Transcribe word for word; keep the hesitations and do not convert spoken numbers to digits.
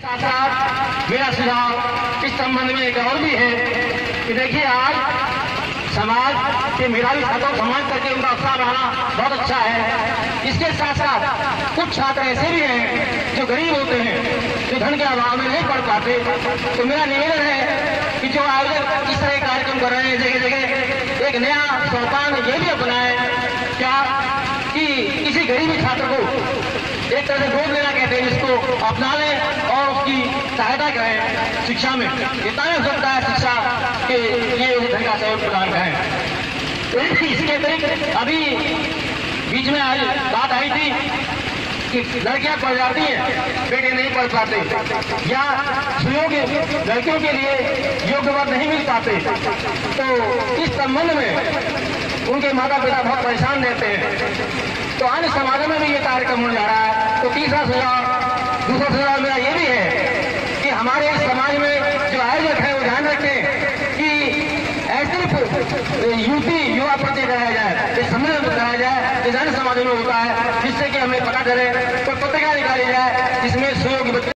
साथ साथ मेरा सुझाव इस संबंध में एक और भी है कि देखिए, आज समाज के मेधावी छात्रों को सम्मान करके उनका उत्साह बढ़ाना बहुत अच्छा है। इसके साथ साथ कुछ छात्र ऐसे भी हैं जो गरीब होते हैं, जो धन के अभाव में नहीं पढ़ पाते। तो मेरा निवेदन है कि जो आयोजक इस तरह कार्यक्रम कर रहे हैं, जगह जगह एक नया सोपान ये भी अपनाए क्या कि किसी गरीबी छात्र को एक तरह से गोद लेना कहते हैं, जिसको अपना लें और उसकी सहायता करें शिक्षा में। इतना नहीं हो सकता है शिक्षा के लिए धन का सहयोग प्रदान करें। इसके अतिरिक्त अभी बीच में आज बात आई थी कि लड़कियां पढ़ जाती हैं, बेटे नहीं पढ़ पाते, या सुयोग्य लड़कियों के लिए योग्य वर्ग नहीं मिल पाते। तो इस संबंध में उनके माता पिता बहुत परेशान रहते हैं। तो अन्य समाजों में भी ये कार्यक्रम हो जा रहा है। तो तीसरा सुझाव दूसरा सुझाव मेरा ये भी है कि हमारे इस समाज में जो आयोजक है वो ध्यान रखें कि ऐसे युवती युवा प्रति कराया जाए, इस सम्मेलन को कराया जाए जिस अन्य समाजों में होता है, जिससे कि हमें पता चले। कोई पत्रिका निकाली जाए जिसमें सुयोग्य